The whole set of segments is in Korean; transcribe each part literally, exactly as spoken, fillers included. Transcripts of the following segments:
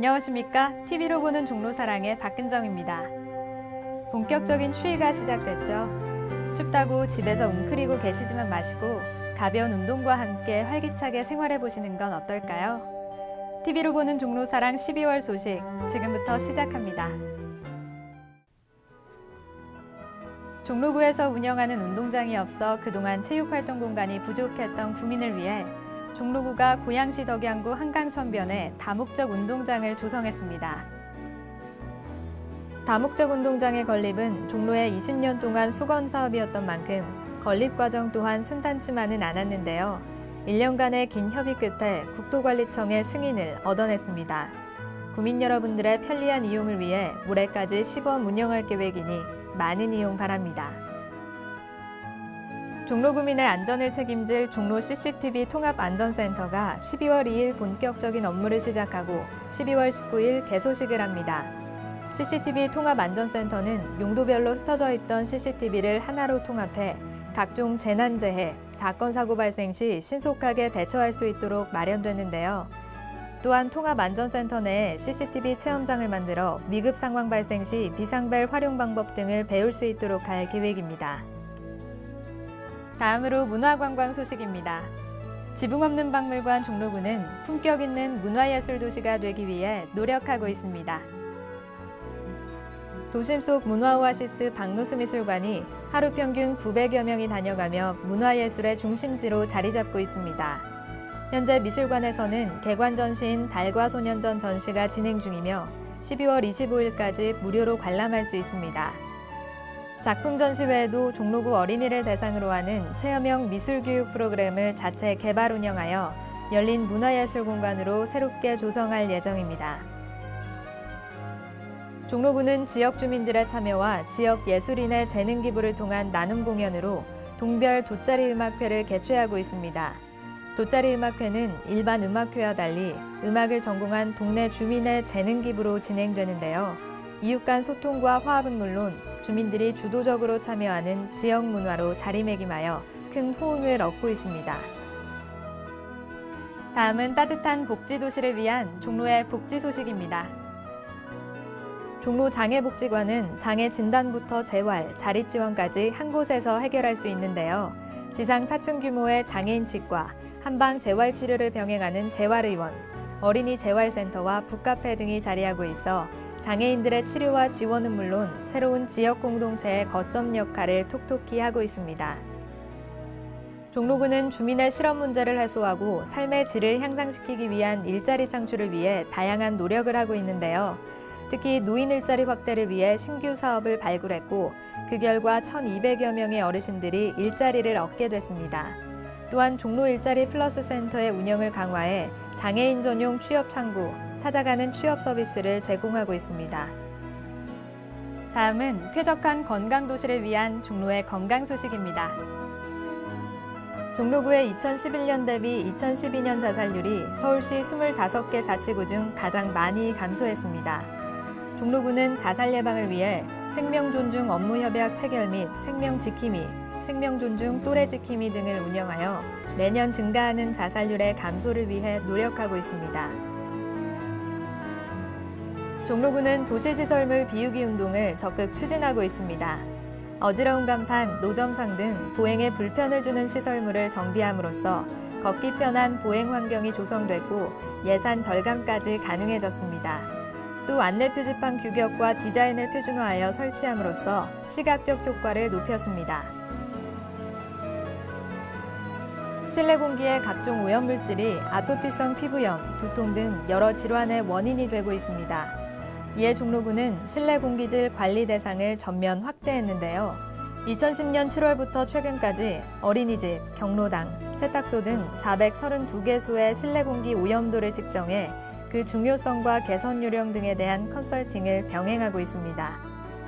안녕하십니까? 티비로 보는 종로사랑의 박근정입니다. 본격적인 추위가 시작됐죠. 춥다고 집에서 웅크리고 계시지만 마시고 가벼운 운동과 함께 활기차게 생활해보시는 건 어떨까요? 티비로 보는 종로사랑 십이월 소식 지금부터 시작합니다. 종로구에서 운영하는 운동장이 없어 그동안 체육활동 공간이 부족했던 구민을 위해 종로구가 고양시 덕양구 한강천변에 다목적 운동장을 조성했습니다. 다목적 운동장의 건립은 종로의 이십 년 동안 수건 사업이었던 만큼 건립 과정 또한 순탄치만은 않았는데요. 일 년간의 긴 협의 끝에 국토관리청의 승인을 얻어냈습니다. 구민 여러분들의 편리한 이용을 위해 올해까지 시범 운영할 계획이니 많은 이용 바랍니다. 종로구민의 안전을 책임질 종로 씨씨티비 통합안전센터가 십이월 이일 본격적인 업무를 시작하고 십이월 십구일 개소식을 합니다. 씨씨티비 통합안전센터는 용도별로 흩어져 있던 씨씨티비를 하나로 통합해 각종 재난재해, 사건, 사고 발생 시 신속하게 대처할 수 있도록 마련됐는데요. 또한 통합안전센터 내에 씨씨티비 체험장을 만들어 위급 상황 발생 시 비상벨 활용 방법 등을 배울 수 있도록 할 계획입니다. 다음으로 문화관광 소식입니다. 지붕 없는 박물관 종로구는 품격 있는 문화예술 도시가 되기 위해 노력하고 있습니다. 도심 속 문화오아시스 박노스 미술관이 하루 평균 구백여 명이 다녀가며 문화예술의 중심지로 자리 잡고 있습니다. 현재 미술관에서는 개관 전시인 달과 소년전 전시가 진행 중이며 십이월 이십오일까지 무료로 관람할 수 있습니다. 작품 전시 외에도 종로구 어린이를 대상으로 하는 체험형 미술교육 프로그램을 자체 개발 운영하여 열린 문화예술 공간으로 새롭게 조성할 예정입니다. 종로구는 지역 주민들의 참여와 지역 예술인의 재능 기부를 통한 나눔 공연으로 동별 돗자리 음악회를 개최하고 있습니다. 돗자리 음악회는 일반 음악회와 달리 음악을 전공한 동네 주민의 재능 기부로 진행되는데요. 이웃 간 소통과 화합은 물론 주민들이 주도적으로 참여하는 지역 문화로 자리매김하여 큰 호응을 얻고 있습니다. 다음은 따뜻한 복지도시를 위한 종로의 복지 소식입니다. 종로 장애복지관은 장애 진단부터 재활, 자립지원까지 한 곳에서 해결할 수 있는데요. 지상 사 층 규모의 장애인 치과, 한방 재활치료를 병행하는 재활의원, 어린이 재활센터와 북카페 등이 자리하고 있어 장애인들의 치료와 지원은 물론 새로운 지역 공동체의 거점 역할을 톡톡히 하고 있습니다. 종로구는 주민의 실업 문제를 해소하고 삶의 질을 향상시키기 위한 일자리 창출을 위해 다양한 노력을 하고 있는데요. 특히 노인 일자리 확대를 위해 신규 사업을 발굴했고 그 결과 천이백여 명의 어르신들이 일자리를 얻게 됐습니다. 또한 종로 일자리 플러스 센터의 운영을 강화해 장애인 전용 취업 창구, 찾아가는 취업 서비스를 제공하고 있습니다. 다음은 쾌적한 건강도시를 위한 종로의 건강 소식입니다. 종로구의 이천십일년 대비 이천십이년 자살률이 서울시 이십오 개 자치구 중 가장 많이 감소했습니다. 종로구는 자살 예방을 위해 생명존중 업무협약 체결 및 생명지킴이, 생명존중 또래지킴이 등을 운영하여 매년 증가하는 자살률의 감소를 위해 노력하고 있습니다. 종로구는 도시시설물 비우기 운동을 적극 추진하고 있습니다. 어지러운 간판, 노점상 등 보행에 불편을 주는 시설물을 정비함으로써 걷기 편한 보행 환경이 조성됐고 예산 절감까지 가능해졌습니다. 또 안내 표지판 규격과 디자인을 표준화하여 설치함으로써 시각적 효과를 높였습니다. 실내 공기의 각종 오염물질이 아토피성 피부염, 두통 등 여러 질환의 원인이 되고 있습니다. 이에 종로구는 실내 공기질 관리 대상을 전면 확대했는데요. 이천십년 칠월부터 최근까지 어린이집, 경로당, 세탁소 등 사백삼십이 개소의 실내 공기 오염도를 측정해 그 중요성과 개선 요령 등에 대한 컨설팅을 병행하고 있습니다.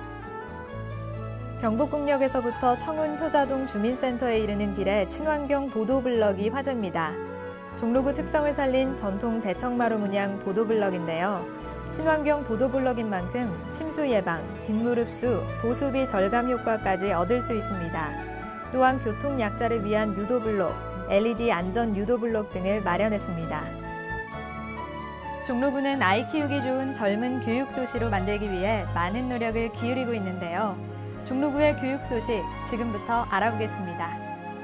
경복궁역에서부터 청운 효자동 주민센터에 이르는 길에 친환경 보도블럭이 화제입니다. 종로구 특성을 살린 전통 대청마루 문양 보도블럭인데요. 친환경 보도블럭인 만큼 침수 예방, 빗물 흡수, 보수비 절감 효과까지 얻을 수 있습니다. 또한 교통 약자를 위한 유도블록, 엘이디 안전 유도블록 등을 마련했습니다. 종로구는 아이 키우기 좋은 젊은 교육 도시로 만들기 위해 많은 노력을 기울이고 있는데요. 종로구의 교육 소식 지금부터 알아보겠습니다.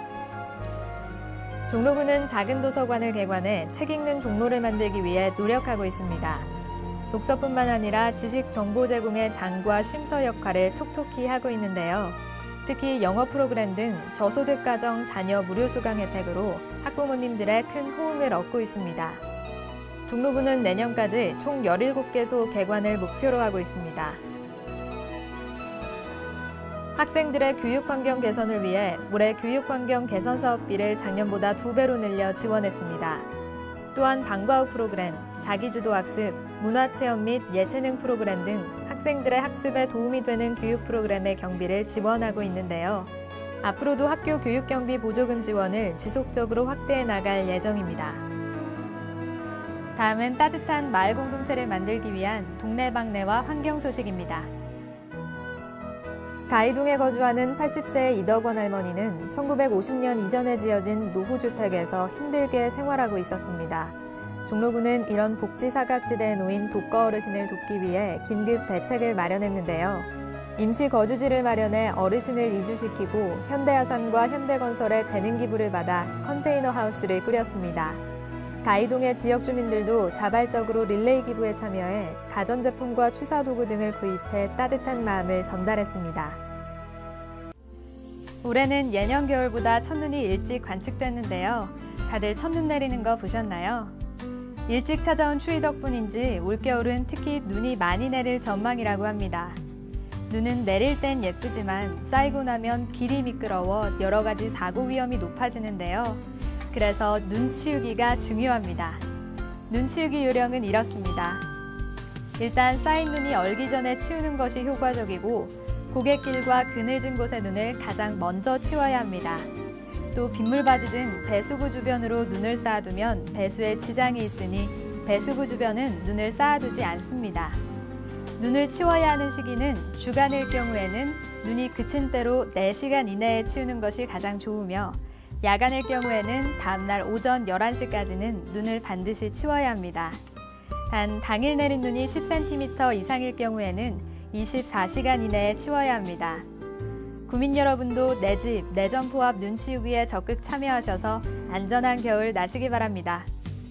종로구는 작은 도서관을 개관해 책 읽는 종로를 만들기 위해 노력하고 있습니다. 독서뿐만 아니라 지식 정보 제공의 장과 쉼터 역할을 톡톡히 하고 있는데요. 특히 영어 프로그램 등 저소득 가정 자녀 무료 수강 혜택으로 학부모님들의 큰 호응을 얻고 있습니다. 종로구는 내년까지 총 열일곱 개소 개관을 목표로 하고 있습니다. 학생들의 교육환경 개선을 위해 올해 교육환경 개선 사업비를 작년보다 두 배로 늘려 지원했습니다. 또한 방과 후 프로그램, 자기주도 학습, 문화체험 및 예체능 프로그램 등 학생들의 학습에 도움이 되는 교육 프로그램의 경비를 지원하고 있는데요. 앞으로도 학교 교육경비 보조금 지원을 지속적으로 확대해 나갈 예정입니다. 다음은 따뜻한 마을 공동체를 만들기 위한 동네방네와 환경 소식입니다. 가이동에 거주하는 팔십 세의 이덕원 할머니는 천구백오십 년 이전에 지어진 노후주택에서 힘들게 생활하고 있었습니다. 종로구는 이런 복지 사각지대에 놓인 독거 어르신을 돕기 위해 긴급 대책을 마련했는데요. 임시 거주지를 마련해 어르신을 이주시키고 현대아산과 현대건설의 재능 기부를 받아 컨테이너 하우스를 꾸렸습니다. 가이동의 지역 주민들도 자발적으로 릴레이 기부에 참여해 가전제품과 취사도구 등을 구입해 따뜻한 마음을 전달했습니다. 올해는 예년 겨울보다 첫눈이 일찍 관측됐는데요. 다들 첫눈 내리는 거 보셨나요? 일찍 찾아온 추위 덕분인지 올겨울은 특히 눈이 많이 내릴 전망이라고 합니다. 눈은 내릴 땐 예쁘지만 쌓이고 나면 길이 미끄러워 여러 가지 사고 위험이 높아지는데요. 그래서 눈 치우기가 중요합니다. 눈 치우기 요령은 이렇습니다. 일단 쌓인 눈이 얼기 전에 치우는 것이 효과적이고 고갯길과 그늘진 곳의 눈을 가장 먼저 치워야 합니다. 또 빗물바지 등 배수구 주변으로 눈을 쌓아두면 배수에 지장이 있으니 배수구 주변은 눈을 쌓아두지 않습니다. 눈을 치워야 하는 시기는 주간일 경우에는 눈이 그친 때로 네 시간 이내에 치우는 것이 가장 좋으며 야간일 경우에는 다음날 오전 열한 시까지는 눈을 반드시 치워야 합니다. 단 당일 내린 눈이 십 센티미터 이상일 경우에는 이십사 시간 이내에 치워야 합니다. 구민 여러분도 내 집, 내 점포 앞 눈 치우기에 적극 참여하셔서 안전한 겨울 나시기 바랍니다.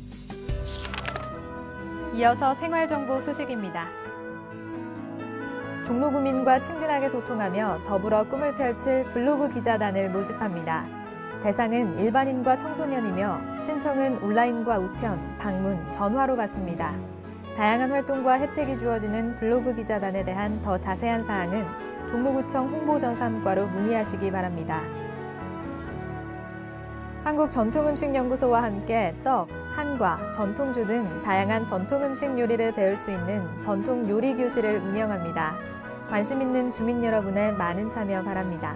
이어서 생활정보 소식입니다. 종로구민과 친근하게 소통하며 더불어 꿈을 펼칠 블로그 기자단을 모집합니다. 대상은 일반인과 청소년이며 신청은 온라인과 우편, 방문, 전화로 받습니다. 다양한 활동과 혜택이 주어지는 블로그 기자단에 대한 더 자세한 사항은 종로구청 홍보전산과로 문의하시기 바랍니다. 한국전통음식연구소와 함께 떡, 한과, 전통주 등 다양한 전통음식 요리를 배울 수 있는 전통 요리 교실을 운영합니다. 관심 있는 주민 여러분의 많은 참여 바랍니다.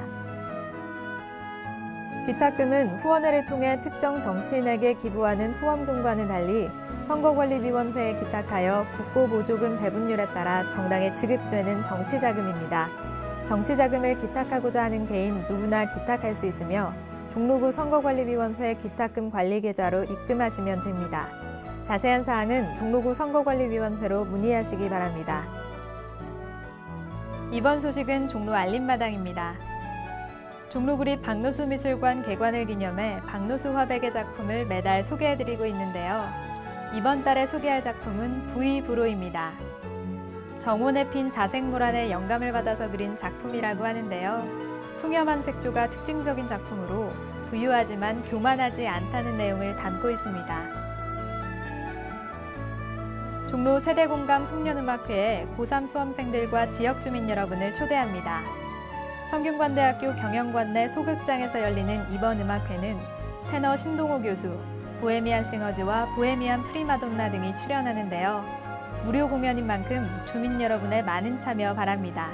기탁금은 후원회를 통해 특정 정치인에게 기부하는 후원금과는 달리 선거관리위원회에 기탁하여 국고보조금 배분율에 따라 정당에 지급되는 정치자금입니다. 정치자금을 기탁하고자 하는 개인 누구나 기탁할 수 있으며 종로구 선거관리위원회 기탁금 관리계좌로 입금하시면 됩니다. 자세한 사항은 종로구 선거관리위원회로 문의하시기 바랍니다. 이번 소식은 종로 알림마당입니다. 종로구립 박노수 미술관 개관을 기념해 박노수 화백의 작품을 매달 소개해드리고 있는데요. 이번 달에 소개할 작품은 부이부로입니다. 정원에 핀 자색모란에 영감을 받아서 그린 작품이라고 하는데요. 풍염한 색조가 특징적인 작품으로 부유하지만 교만하지 않다는 내용을 담고 있습니다. 종로 세대공감 송년음악회에 고삼 수험생들과 지역 주민 여러분을 초대합니다. 성균관대학교 경영관내 소극장에서 열리는 이번 음악회는 테너 신동호 교수, 보헤미안 싱어즈와 보헤미안 프리마돈나 등이 출연하는데요. 무료 공연인 만큼 주민 여러분의 많은 참여 바랍니다.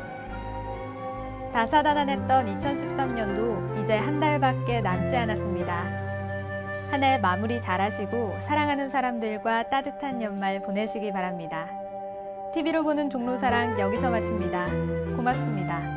다사다난했던 이천십삼 년도 이제 한 달밖에 남지 않았습니다. 한 해 마무리 잘하시고 사랑하는 사람들과 따뜻한 연말 보내시기 바랍니다. 티비로 보는 종로사랑 여기서 마칩니다. 고맙습니다.